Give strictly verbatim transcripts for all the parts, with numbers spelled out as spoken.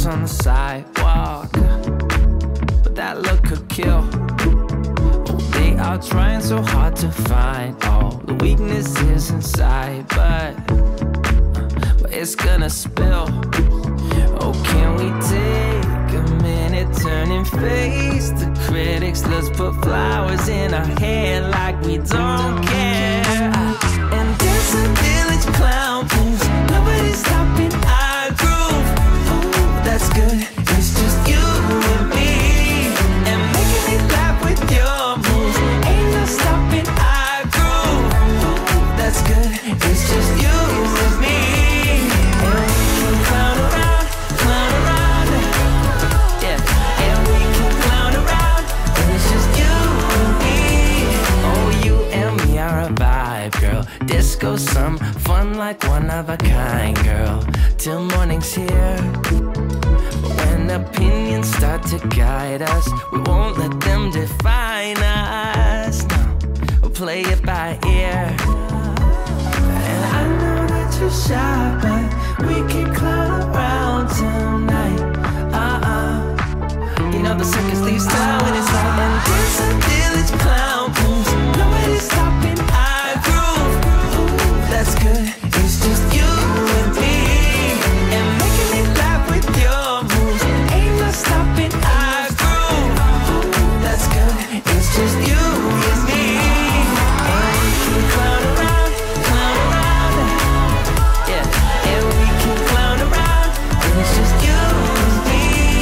on the sidewalk, but that look could kill. Oh, they are trying so hard to find all the weaknesses inside, but, but it's gonna spill. Oh, can we take a minute, turn and face the critics? Let's put flowers in our hair like we don't care. And dance a village clown moves. Nobody's stopping our groove. Ooh, that's good. It's just you and me. And making me laugh with your moves. Ain't no stopping our groove. Ooh, that's good. It's just you and me. And we can clown around, clown around. Yeah, and we can clown around. And it's just you and me. Oh, you and me are a vibe, girl. Disco, some fun like one of a kind, girl. Till morning's here. But when opinions start to guide us, we won't let them define us. No, we'll play it by ear. And I know that you're shy, but we can clown around tonight. Uh-uh. You know the circus leaves town when it's light. And dance a village clown moves. Nobody's stopping our groove. Ooh, that's good. It's just you and me. And making me laugh with your moves. Ain't no stopping our groove. Ooh, that's good. It's just you and me. And we can clown around, clown around. Yeah, and we can clown around. And it's just you and me.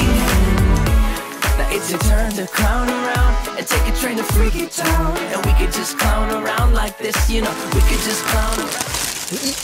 Now it's your turn to clown around and take a train to Freaky Town. And we could just clown around like this, you know. We could just clown around.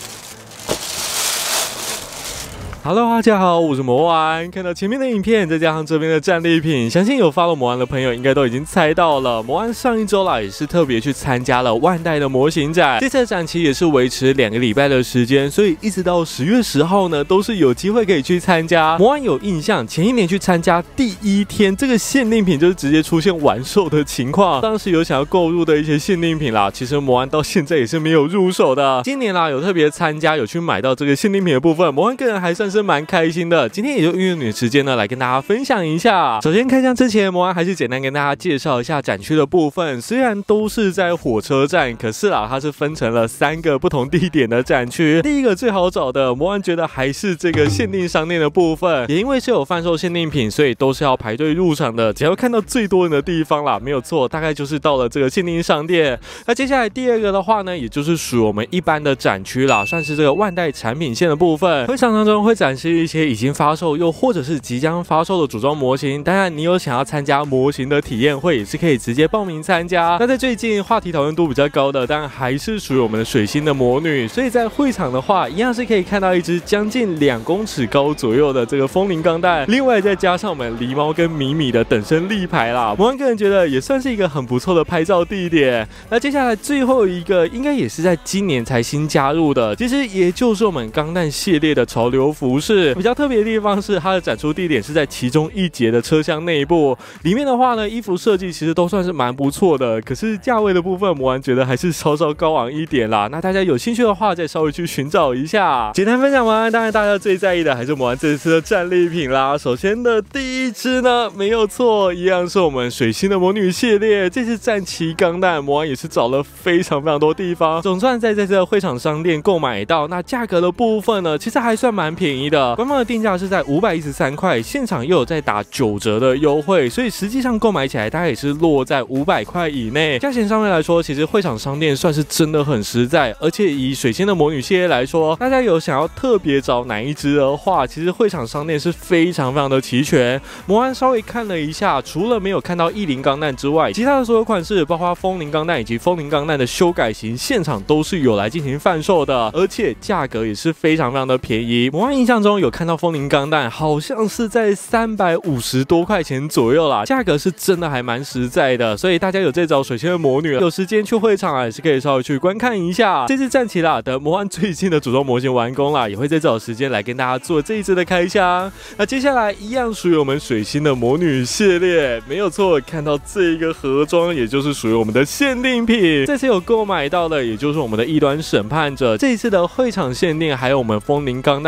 Hello， 大家好，我是魔丸。看到前面的影片，再加上这边的战利品，相信有 follow 魔丸的朋友应该都已经猜到了。魔丸上一周啦，也是特别去参加了万代的模型展，这次的展期也是维持两个礼拜的时间，所以一直到十月十号呢，都是有机会可以去参加。魔丸有印象，前一年去参加第一天，这个限定品就是直接出现完售的情况。当时有想要购入的一些限定品啦，其实魔丸到现在也是没有入手的。今年啦，有特别参加，有去买到这个限定品的部分，魔丸个人还算是蛮开心的。今天也就运用你的时间呢，来跟大家分享一下。首先开箱之前，魔丸还是简单跟大家介绍一下展区的部分。虽然都是在火车站，可是啦，它是分成了三个不同地点的展区。第一个最好找的，魔丸觉得还是这个限定商店的部分，也因为是有贩售限定品，所以都是要排队入场的。只要看到最多人的地方啦，没有错，大概就是到了这个限定商店。那接下来第二个的话呢，也就是属于我们一般的展区啦，算是这个万代产品线的部分。会场当中会展示一些已经发售又或者是即将发售的组装模型，当然你有想要参加模型的体验会，也是可以直接报名参加。那在最近话题讨论度比较高的，当然还是属于我们的水星的魔女，所以在会场的话，一样是可以看到一只将近两公尺高左右的这个风铃钢弹，另外再加上我们狸猫跟米米的等身立牌啦。魔丸个人觉得也算是一个很不错的拍照地点。那接下来最后一个，应该也是在今年才新加入的，其实也就是我们钢弹系列的潮流服饰。比较特别的地方是，它的展出地点是在其中一节的车厢内部。里面的话呢，衣服设计其实都算是蛮不错的，可是价位的部分，魔丸觉得还是稍稍高昂一点啦。那大家有兴趣的话，再稍微去寻找一下。简单分享完，当然大家最在意的还是魔丸这次的战利品啦。首先的第一支呢，没有错，一样是我们水星的魔女系列。这次战旗钢弹，魔丸也是找了非常非常多地方，总算在这次的会场商店购买到。那价格的部分呢，其实还算蛮便宜的，官方的定价是在五百一十三块，现场又有在打九折的优惠，所以实际上购买起来大概也是落在五百块以内。价钱上面来说，其实会场商店算是真的很实在，而且以水星的魔女系列来说，大家有想要特别找哪一支的话，其实会场商店是非常非常的齐全。魔丸稍微看了一下，除了没有看到翼灵钢弹之外，其他的所有款式，包括风铃钢弹以及风铃钢弹的修改型，现场都是有来进行贩售的，而且价格也是非常非常的便宜。魔丸印象中有看到风铃钢弹，好像是在三百五十多块钱左右啦，价格是真的还蛮实在的，所以大家有在找水星的魔女，有时间去会场啊，也是可以稍微去观看一下。这次站起啦，等魔丸最近的组装模型完工啦，也会再找时间来跟大家做这一次的开箱。那接下来一样属于我们水星的魔女系列，没有错，看到这一个盒装，也就是属于我们的限定品。这次有购买到的，也就是我们的异端审判者，这一次的会场限定，还有我们风铃钢弹的彩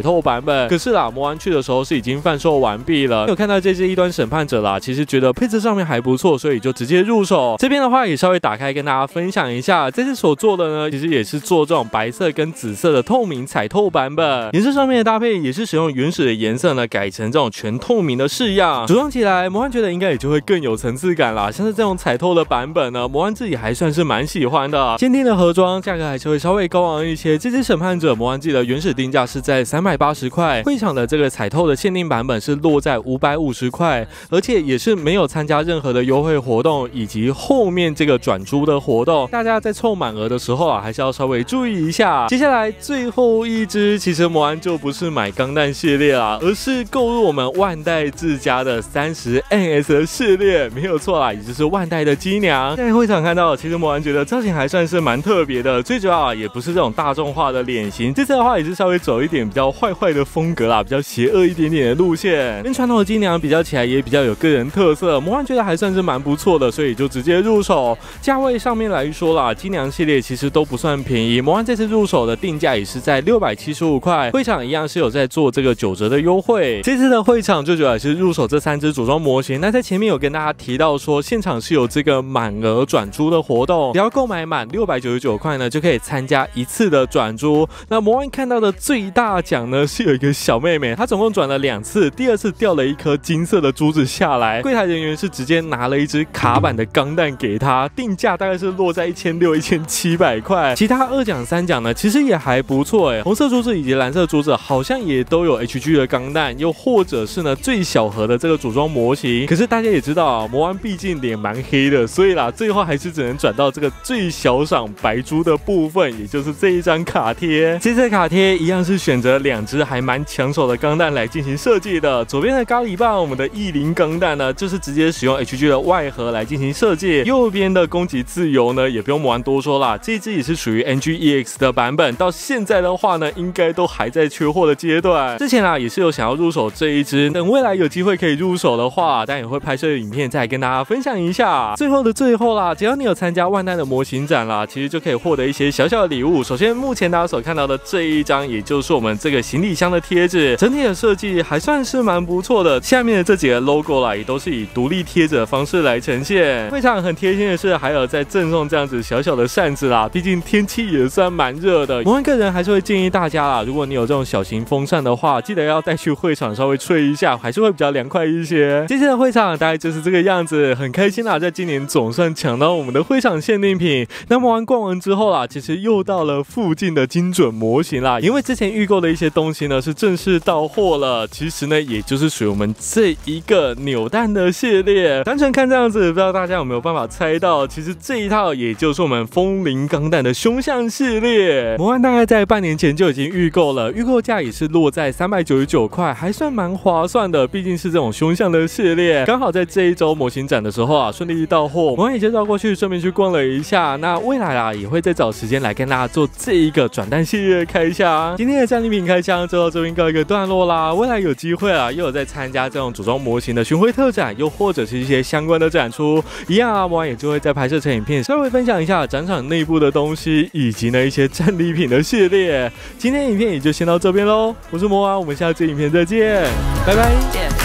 透版本。可是啦，魔玩去的时候是已经贩售完毕了。有看到这只异端审判者啦，其实觉得配置上面还不错，所以就直接入手。这边的话也稍微打开跟大家分享一下，这次所做的呢，其实也是做这种白色跟紫色的透明彩透版本。颜色上面的搭配也是使用原始的颜色呢，改成这种全透明的式样，组装起来，魔玩觉得应该也就会更有层次感啦。像是这种彩透的版本呢，魔玩自己还算是蛮喜欢的。限定的盒装价格还是会稍微高昂一些。这只审判者魔玩自己的原始定价是在三百八十块，会场的这个彩透的限定版本是落在五百五十块，而且也是没有参加任何的优惠活动以及后面这个转租的活动。大家在凑满额的时候啊，还是要稍微注意一下。接下来最后一只，其实魔玩就不是买钢弹系列啦，而是购入我们万代自家的三十 N S 的系列，没有错啦，也就是万代的机娘。在会场看到，其实魔玩觉得造型还算是蛮特别的，最主要啊也不是这种大众化的脸型，这次的话也是稍微走一点比较坏坏的风格啦，比较邪恶一点点的路线，跟传统的机娘比较起来也比较有个人特色。魔玩觉得还算是蛮不错的，所以就直接入手。价位上面来说啦，机娘系列其实都不算便宜，魔玩这次入手的定价也是在六百七十五块，会场一样是有在做这个九折的优惠。这次的会场最主要也是入手这三只组装模型。那在前面有跟大家提到说，现场是有这个满额转租的活动，只要购买满六百九十九块呢，就可以参加一次的转租。那魔玩看到的最大奖呢，是有一个小妹妹，她总共转了两次，第二次掉了一颗金色的珠子下来，柜台人员是直接拿了一只卡版的钢弹给她，定价大概是落在一千六、一千七百块。其他二奖、三奖呢，其实也还不错哎，红色珠子以及蓝色珠子好像也都有 H G 的钢弹，又或者是呢最小盒的这个组装模型。可是大家也知道啊，魔玩毕竟脸蛮黑的，所以啦，最后还是只能转到这个最小赏白珠的部分，也就是这一张卡贴。这次卡贴一样是选择两只还蛮抢手的钢弹来进行设计的。左边的咖喱棒，我们的翼灵钢弹呢，就是直接使用 H G 的外盒来进行设计。右边的攻击自由呢，也不用魔玩多说啦，这一只也是属于 N G E X 的版本，到现在的话呢，应该都还在缺货的阶段。之前啊，也是有想要入手这一只，等未来有机会可以入手的话，但也会拍摄影片再跟大家分享一下。最后的最后啦，只要你有参加万代的模型展啦，其实就可以获得一些小小的礼物。首先，目前大家所看到的这一张，也就是我们这个行李箱的贴纸，整体的设计还算是蛮不错的。下面的这几个 logo 啦，也都是以独立贴纸的方式来呈现。非常很贴心的是，还有在赠送这样子小小的扇子啦，毕竟天气也算蛮热的。魔玩个人还是会建议大家啦，如果你有这种小型风扇的话，记得要带去会场稍微吹一下，还是会比较凉快一些。接下来会场大概就是这个样子，很开心啦，在今年总算抢到我们的会场限定品。那魔玩逛完之后啦，其实又到了附近的精准模型啦，因为之前预购的一些东西呢是正式到货了，其实呢也就是属于我们这一个扭蛋的系列。单纯看这样子，不知道大家有没有办法猜到，其实这一套也就是我们风铃钢弹的凶相系列。魔玩大概在半年前就已经预购了，预购价也是落在三百九十九块，还算蛮划算的，毕竟是这种凶相的系列。刚好在这一周模型展的时候啊，顺利到货，魔玩也就绕过去顺便去逛了一下。那未来啊也会再找时间来跟大家做这一个转蛋系列开箱。今天的战利品开箱就到这边告一个段落啦。未来有机会啊，又有在参加这种组装模型的巡回特展，又或者是一些相关的展出，一样啊，魔玩也就会再拍摄成影片，稍微分享一下展场内部的东西，以及呢一些战利品的系列。今天影片也就先到这边喽，我是魔玩，我们下次影片再见，拜拜。